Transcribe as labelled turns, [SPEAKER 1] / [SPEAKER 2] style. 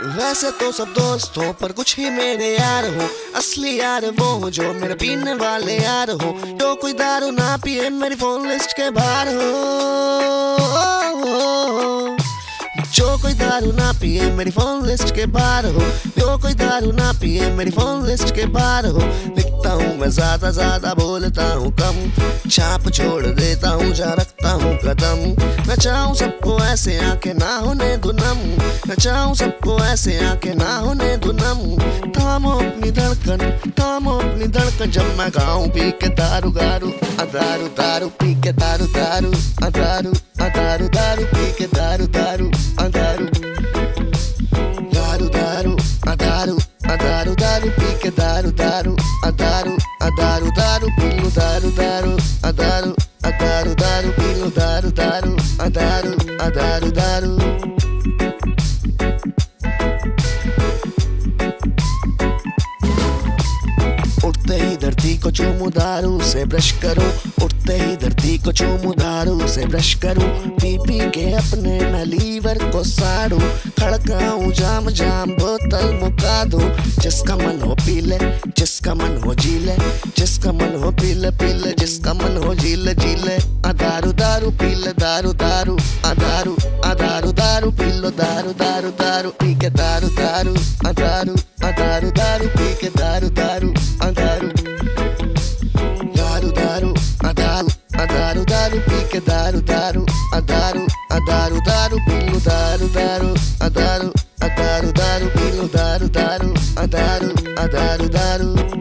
[SPEAKER 1] वैसे तो सब दोस्तों पर कुछ ही मेरे यार हो, असली यार वो हो जो मेरे पीने वाले यार हो। जो कोई दारू ना पिए मेरी फोन लिस्ट के बाहर हो, जो कोई दारू ना पिए मेरी फोन लिस्ट के बाहर हो, जो कोई दारू ना पिए मेरी फोन लिस्ट के बाहर हो। लिखता हूँ मैं ज्यादा बोलता हूँ कम, छाप छोड़ देता हूँ जहाँ रखता हूँ कदम। मैं चाहूँ सबको ऐसे आंखें ना होने दुनम, मैं चाहूँ सबको ऐसे आंखें ना होने दुनम। थामो अपनी धड़कन, थामो अपनी धड़कन, जब मैं गाऊं पी के दारू गारू दारू दारू पी के दारू दारू दारू दारू दारू पी के दारू दारू दारू दारू दारू दारू दारू दारू पी के दारू दारू दारू दारू दारू पीलू दारू दारू दारू दारू दारू पीलू दारू दारू दारू दारू दारू। उठते ही धरती को चूमू दारू से ब्रश करूं, उठते ही धरती को चूमू दारू से ब्रश करूं। पी पी के अपने मैं लीवर को साड़ू, खड़काऊं जाम जाम बोतल मुका दूं। जिसका मन हो पी ले, जिसका मन हो जी ले, जिसका मन हो पी ले पी ले, जिसका मन हो जी ले जी ले। दारू दारू पी ले दारू दारू दारू दारू दारू पी लो दारू दारू दारू पी के दारू दारू दारू दारू दारू पी के दारू दारू दारू दारू दारू दारू दारू दारू पी के दारू दारू दारू दारू दारू पी लो दारू दारू दारू दारू दारू पी लो दारू दारू दारू दारू दारू।